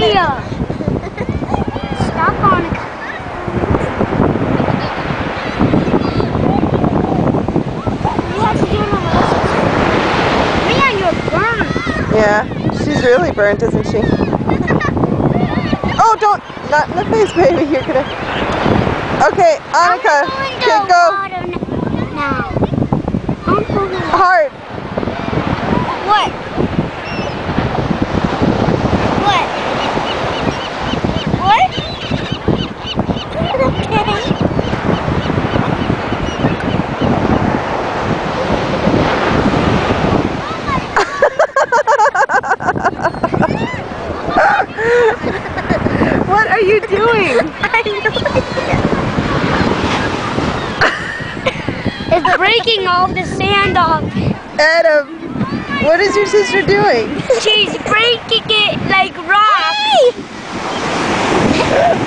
Mia! Stop, Anneka. You have to do it on the Mia, you're burned. Yeah, she's really burnt, isn't she? Oh, don't, not in the face, baby. You're gonna. Okay, Anneka, okay, go. Now. I'm going Hard. What? What? What? Okay. What are you doing? It's breaking all the sand off. Adam, what is your sister doing? She's breaking it like rock.